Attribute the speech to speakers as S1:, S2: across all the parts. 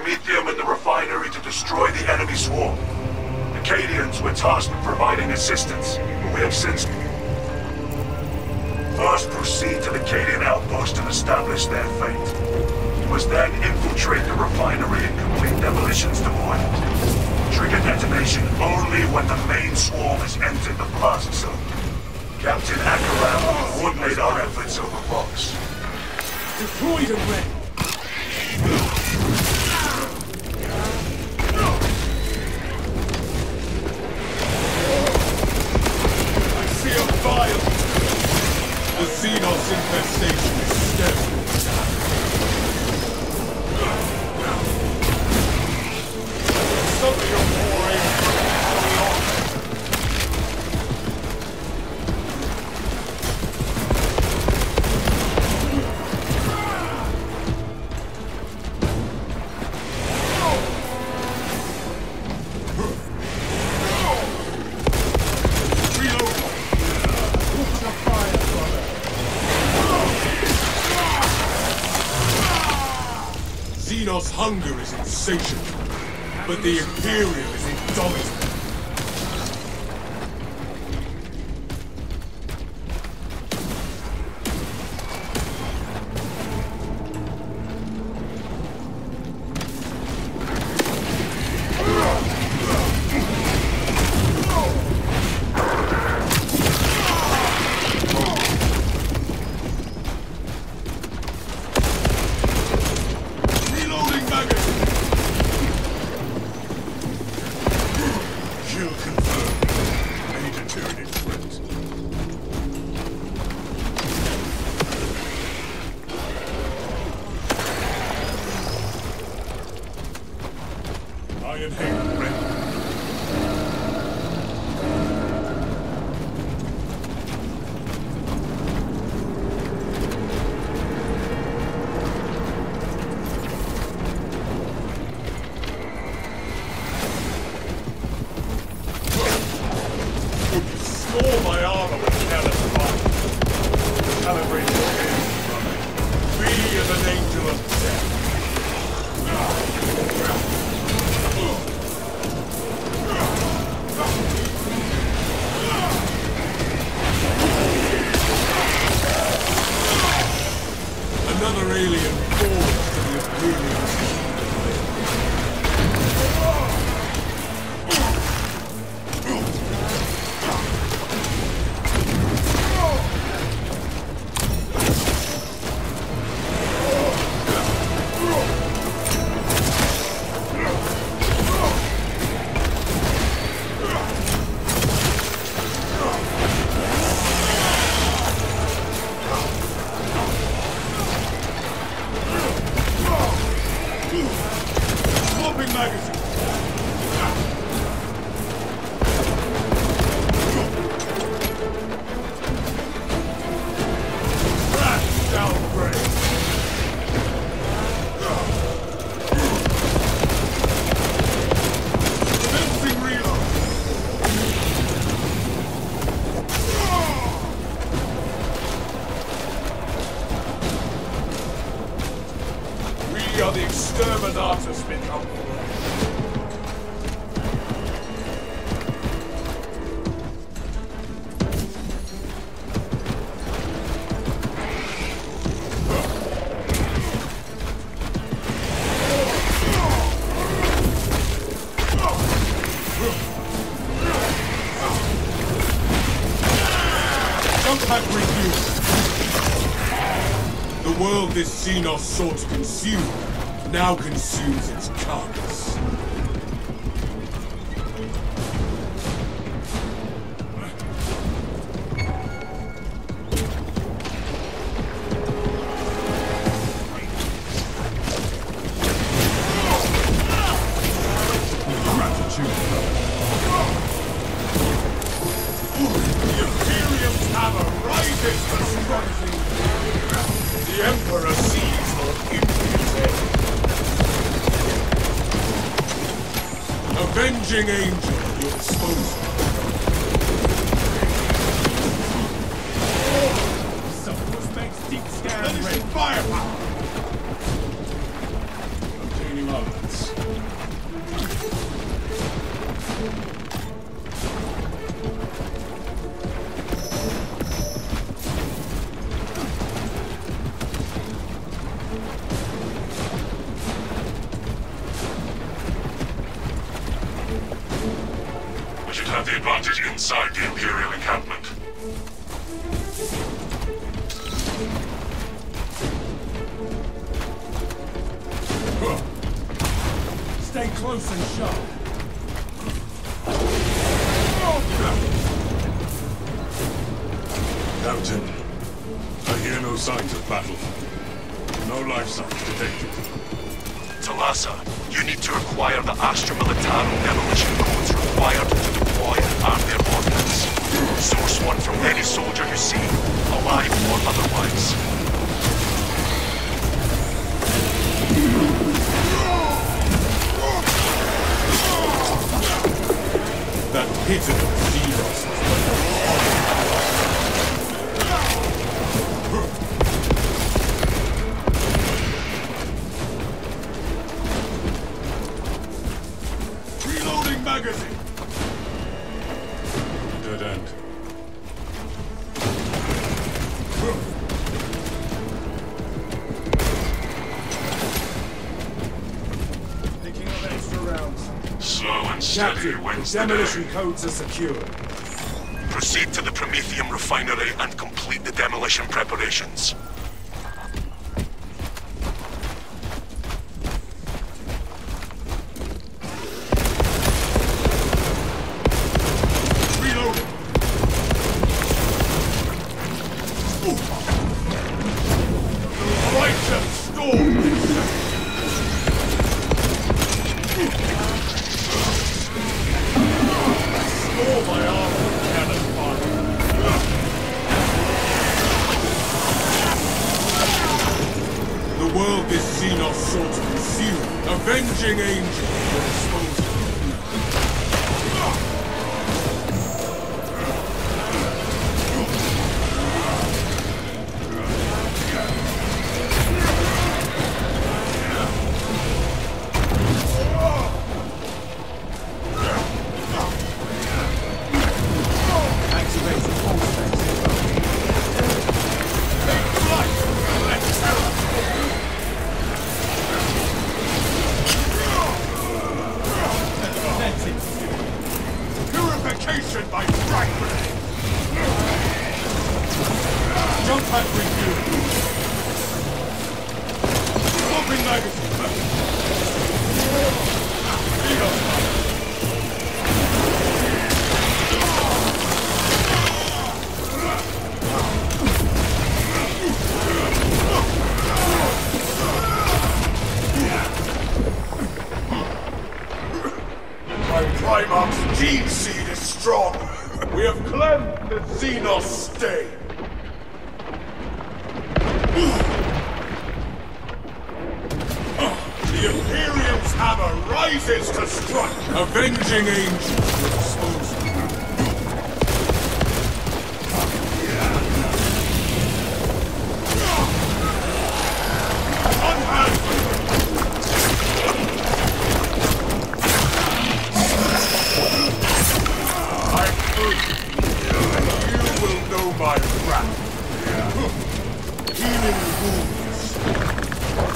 S1: Prometheum and the refinery to destroy the enemy swarm. The Cadians were tasked with providing assistance, but we have since... First proceed to the Cadian outpost and establish their fate. You must then infiltrate the refinery and complete demolitions to avoid. Trigger detonation only when the main swarm has entered the plaza zone. Captain Akaram will coordinate our efforts over box.
S2: Deployed and ready.
S3: I see a fire! The Xenos infestation is staring us down. Some of your poor aim Xenos' hunger is insatiable, but the Imperium is indomitable. Kill confirmed. Major Tyranid threat. Iron Hail ready. Restore my armor with careless fire. Calibrate your hands, brother. Be as an angel of death. Another alien falls to the Imperium. Swapping magazine! Crash downgrade! Commencing reload! We are the exterminators become. Compact review. The world this Xenos sought to consume now consumes its carcass. Gratitude. The Imperium's hammer rises for strength. The Emperor sees your impunity. Avenging angel at your disposal.
S2: Someone makes deep scan
S3: Finishing
S2: ready.
S3: firepower!
S2: Obtaining armaments.
S1: advantage inside the Imperial encampment.
S2: Stay close and sharp.
S3: Captain, I hear no signs of battle. No life signs detected.
S1: Talassa, you need to acquire the Astra Militarum demolition codes required to deploy and arm their ordnance. Source one from any soldier you see, alive or otherwise.
S3: That pitiful Xenos reloading magazine! Dead end.
S2: Picking up extra rounds.
S1: Slow and steady
S2: Captain,
S1: wins
S2: the
S1: the
S2: demolition
S1: day.
S2: codes are secure.
S1: Proceed to the Prometheum refinery and complete the demolition preparations.
S3: Reloading! Righteous storm! Store my armor with cannon fire. The world this Xenos sought to consume, avenging angel will expose it.
S2: Activate the pulse
S3: Purification by frag grenade! Jump pack refuel! Swapping magazine! My Primarch's gene seed is strong! We have cleansed the Xenos stain! The Imperium's hammer rises to strike! Avenging angel will expose you. Unhand! I'm free, and you will know my wrath. Healing wounds.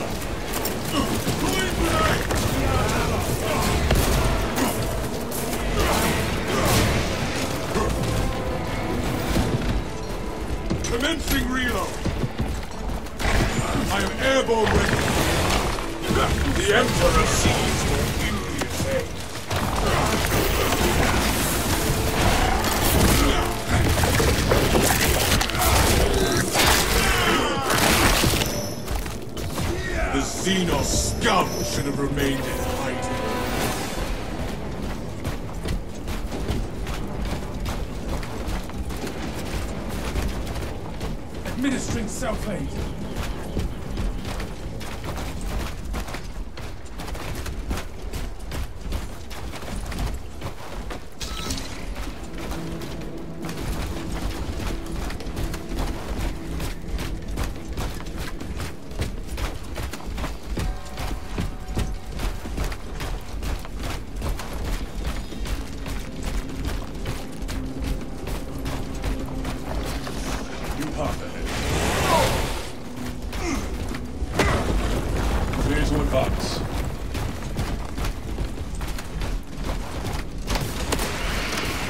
S3: Commencing reload. I am airborne ready. The Emperor sees your impious head. The Xenos scum should have remained in hiding.
S2: Administering self-aid.
S3: New path ahead. Clear to advance.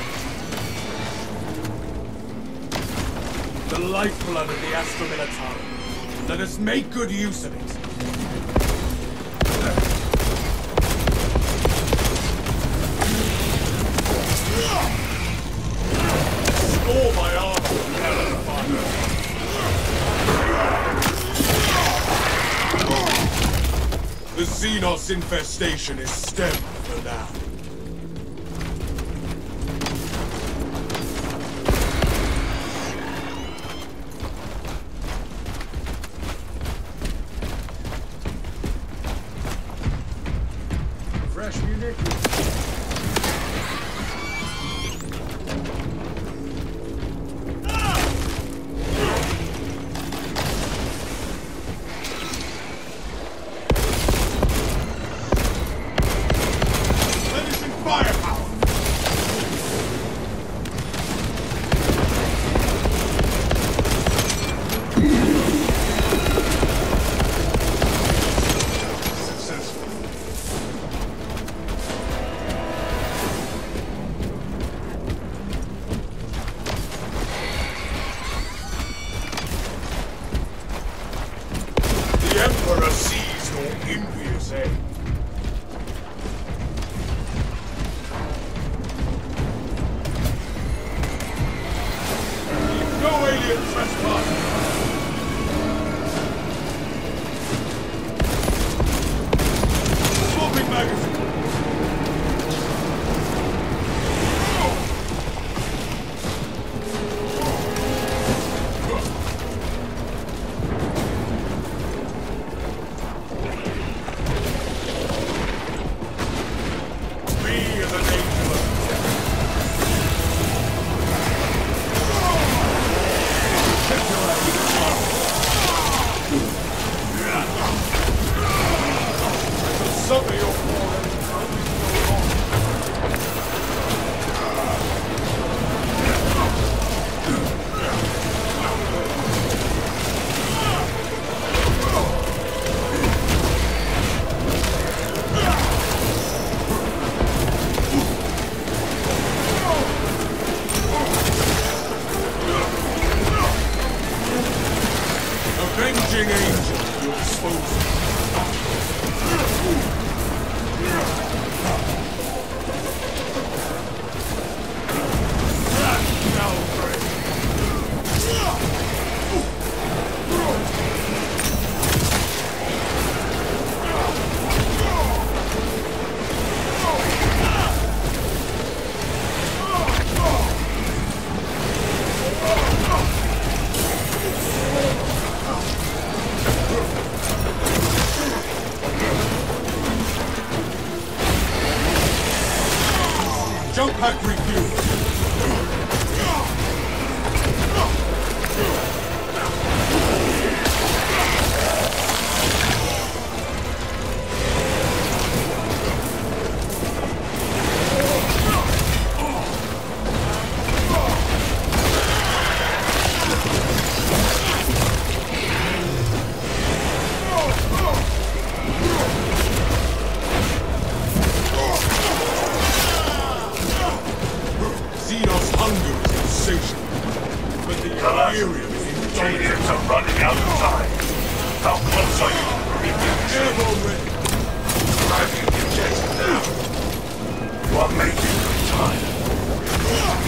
S2: lifeblood of the Astra Militarum. Let us make good use of it.
S3: Restore my armor with Helen Fire. The Xenos infestation is stemmed for now.
S2: Fresh munitions.
S3: The Emperor sees your envious aim. No alien trespass! Swapping magazine! Some of your Avenging Angel at your disposal. Jump pack refuel. Xenos hunger is insatiable, but the Imperium is indomitable.
S1: Cadians are running out of time. How close are you to Prometheus?
S3: Airborne ready.
S1: Driving the objective now. You are making good time.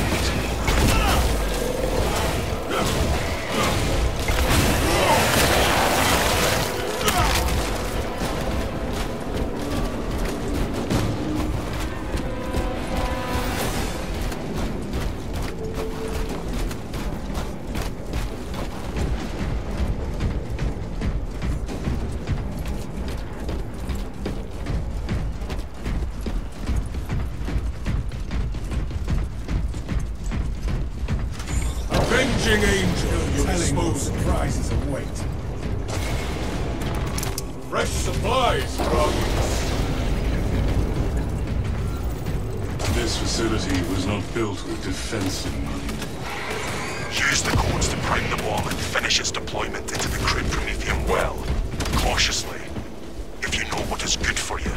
S3: Avenging Angel at your
S2: Telling more
S3: disposal.
S2: surprises await.
S3: Fresh supplies, Prometheus.
S4: This facility was not built with defense in mind.
S1: Use the codes to prime the bomb and finish its deployment into the crude Prometheum well. Cautiously. If you know what is good for you.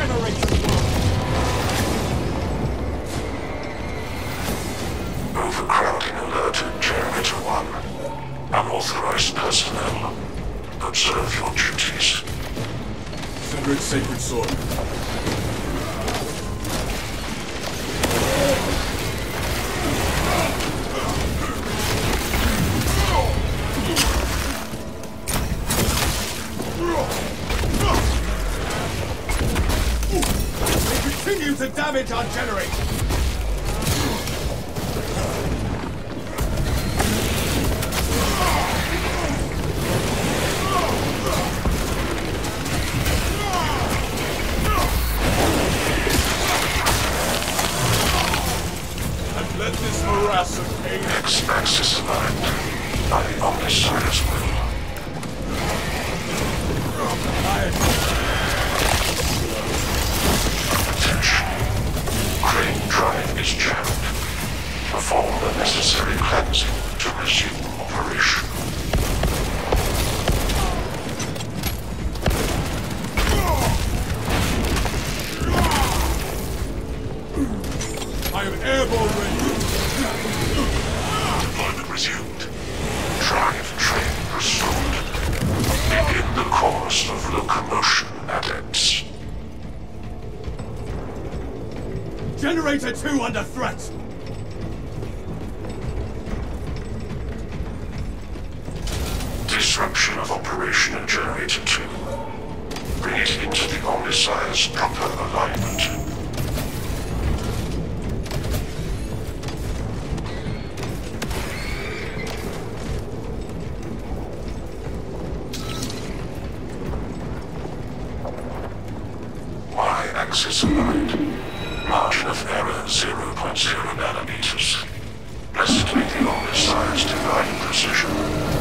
S2: generator work.
S1: Overcrowding alerted Generator 1. Unauthorized personnel. Observe your duties.
S2: Cedric Sacred Sword. They continue to damage our generator.
S3: Let this morass of pain
S1: X-axis aligned by the Omnissiah's will. Attention. Crane drive is jammed. Perform the necessary cleansing to resume operation.
S2: I am airborne ready.
S1: Deployment resumed. Drive train restored. Begin the course of locomotion, adepts.
S2: Generator 2 under threat.
S1: Disruption of operation in Generator 2. Bring it into the Omnissiah's proper alignment. Y-axis aligned. Margin of error 0.0 nanometers. Blessed be the Omnissiah's divine precision.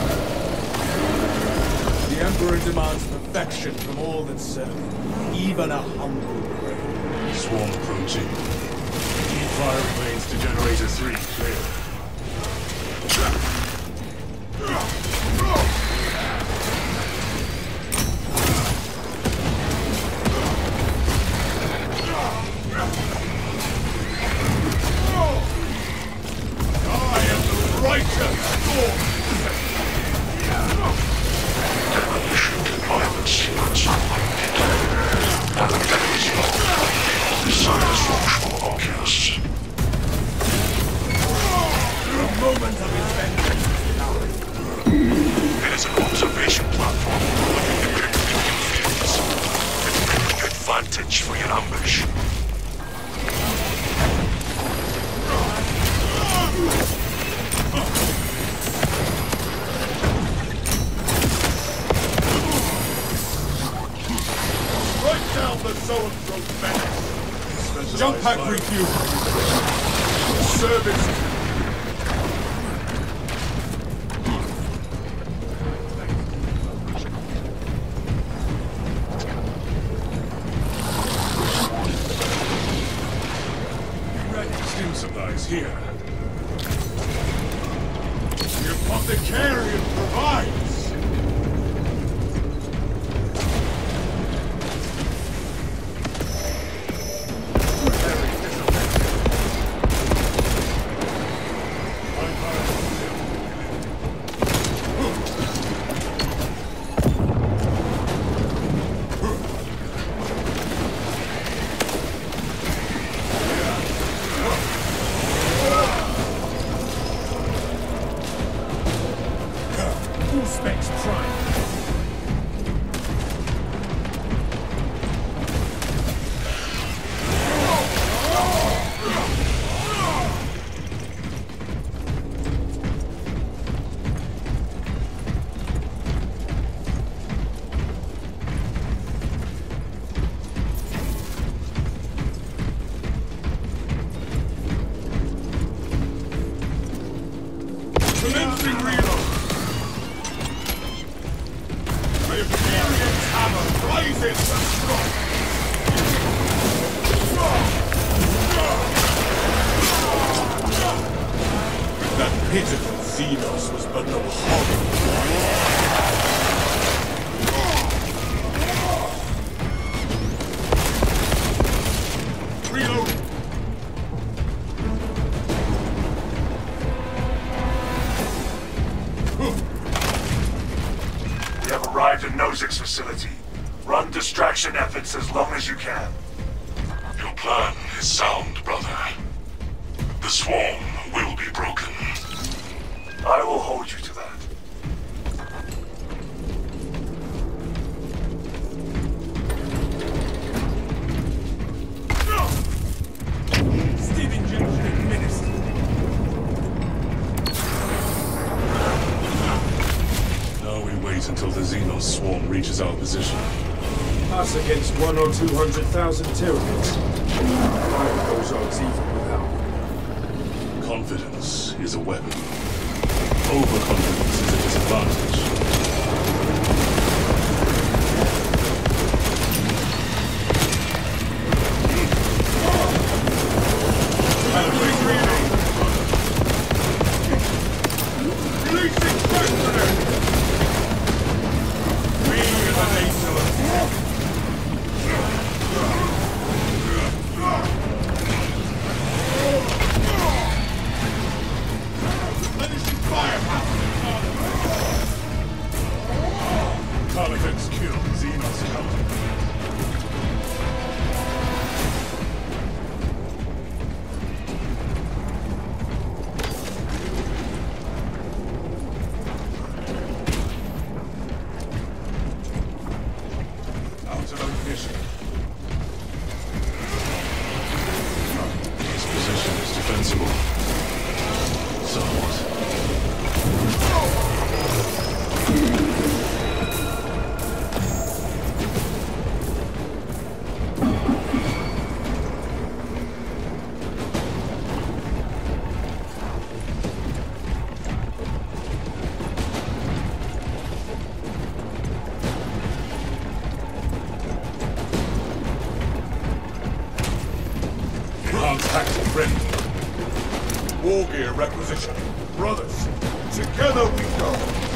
S2: The Emperor demands perfection from all that serve him, even a humble grave.
S4: Swarm approaching. Keep firing lanes to Generator 3 clear.
S1: Demolition deployment sequence completed. Navigator's log. Omnissiah's watchful Oculus.
S2: The moment of his vengeance is now.
S1: There's an observation platform. Advantage for your ambush.
S3: right down the zoanthrope menace.
S2: Jump pack refuel.
S3: Service.
S4: Stim supplies here.
S3: The apothecarian provides.
S2: Specs Prime.
S3: Commencing reload. The Imperium's hammer rises to strike.
S2: That pitiful Xenos was but no horror.
S1: is sound, brother. The swarm will be broken. I will hold you to that.
S2: Steam injection administered.
S4: Now we wait until the Xenos swarm reaches our position.
S5: Us against 100,000 or 200,000 Tyranids. Fight those odds even without.
S4: Confidence is a weapon. Overconfidence is a disadvantage.
S3: Carnifex kill, Xenos counter. Out of mission.
S4: This position is defensible. Somewhat.
S3: Tactic ready. War gear requisition. Brothers, together we go.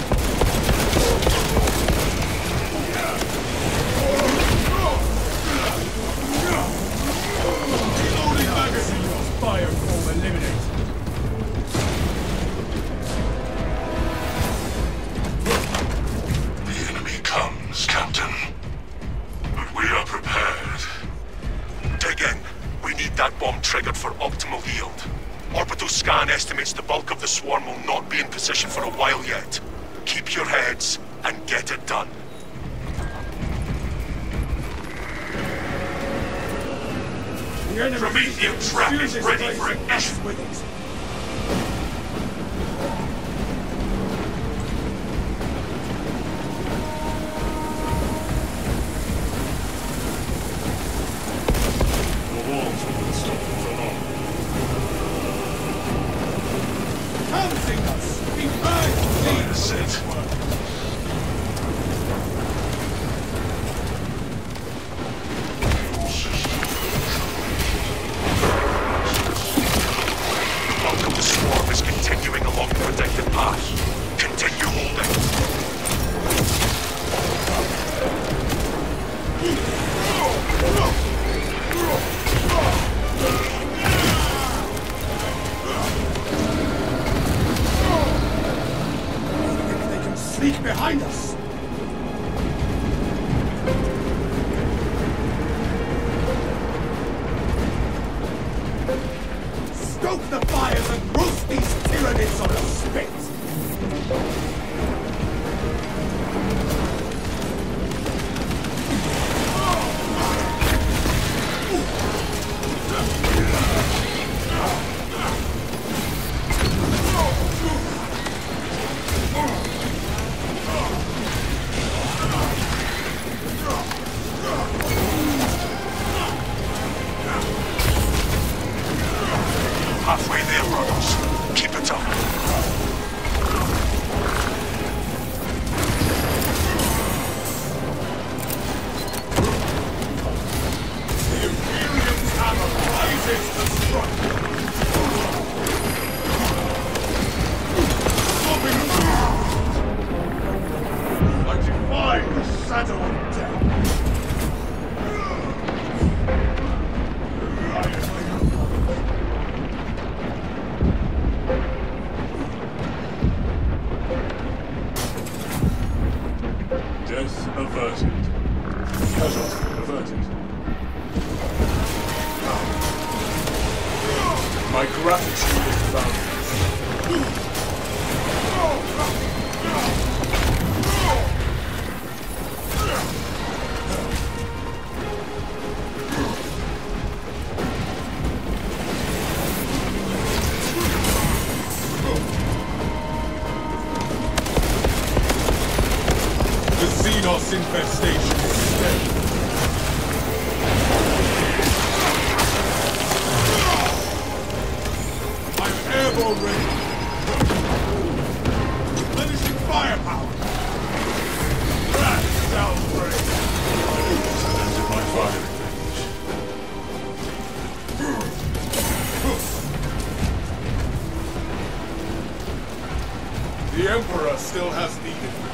S3: Reloading magazine.
S2: Fire core eliminated.
S1: The enemy comes, Captain. But we are prepared. Dig in. We need that bomb triggered for optimal yield. Orbital scan estimates the bulk of the swarm will not be in position for a while yet. Keep your heads and get it done. Promethean trap is ready for ignition.
S2: With it.
S4: The walls will stop them for long.
S2: Pouncing us! Behind!
S1: That's it. The bulk of the swarm is continuing along the predicted path. Continue holding.
S2: They can sneak behind us! Stoke the fires and roast these Tyranids on a spit!
S1: Halfway there, brothers. Keep it up.
S3: The Imperium's hammer rises to strike. Stopping through. I defy the shadow of death.
S4: Death averted. Casualty averted.
S2: My gratitude is boundless. The Xenos infestation is dead. I'm airborne ready. Replenishing firepower. That shall break.
S4: Surrendered my firing range.
S2: The Emperor still has needed me.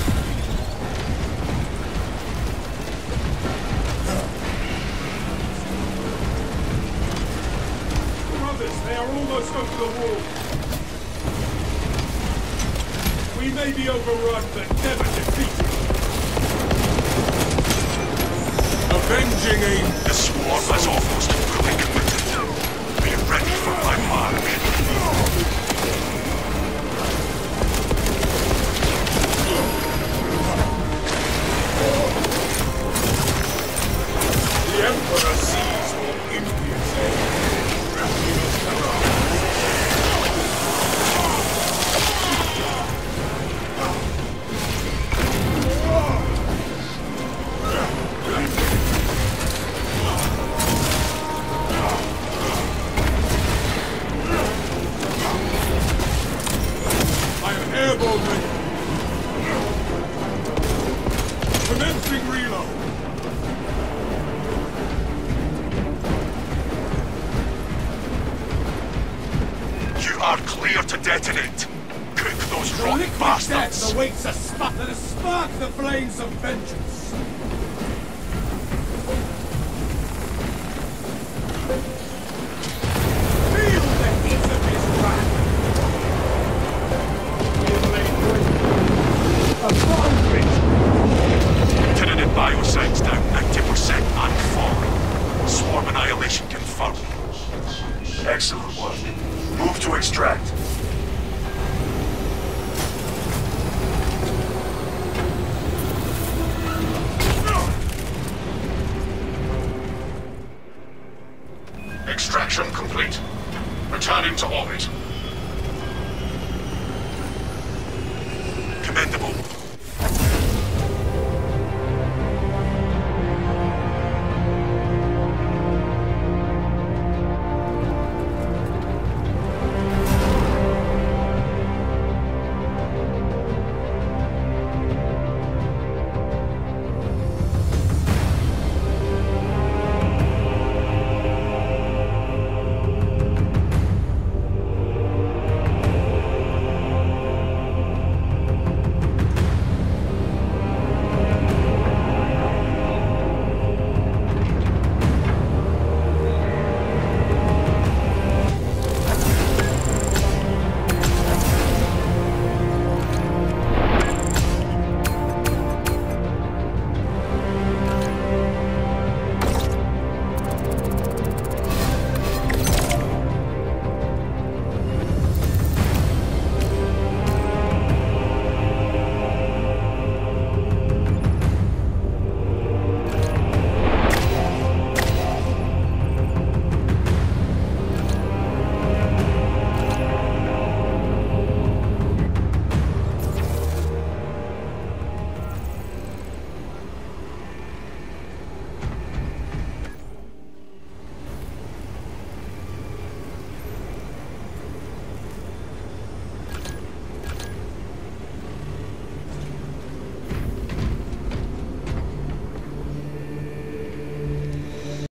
S5: They are almost over the wall. We may be overrun, but never defeated.
S2: Avenging aim.
S1: The swarm has almost fully committed. Be ready for my mark.
S2: The Emperor sees more impious aim. Airborne ready. Commencing reload.
S1: You are clear to detonate. Cook those
S2: The
S1: rotten
S2: liquid
S1: bastards.
S2: death awaits a spot that has sparked the flames of vengeance. Feel the heat of his wrath.
S1: Lieutenant Bioscience down 90% and falling. Swarm annihilation confirmed. Excellent work. Move to extract. Extraction complete. Returning to orbit.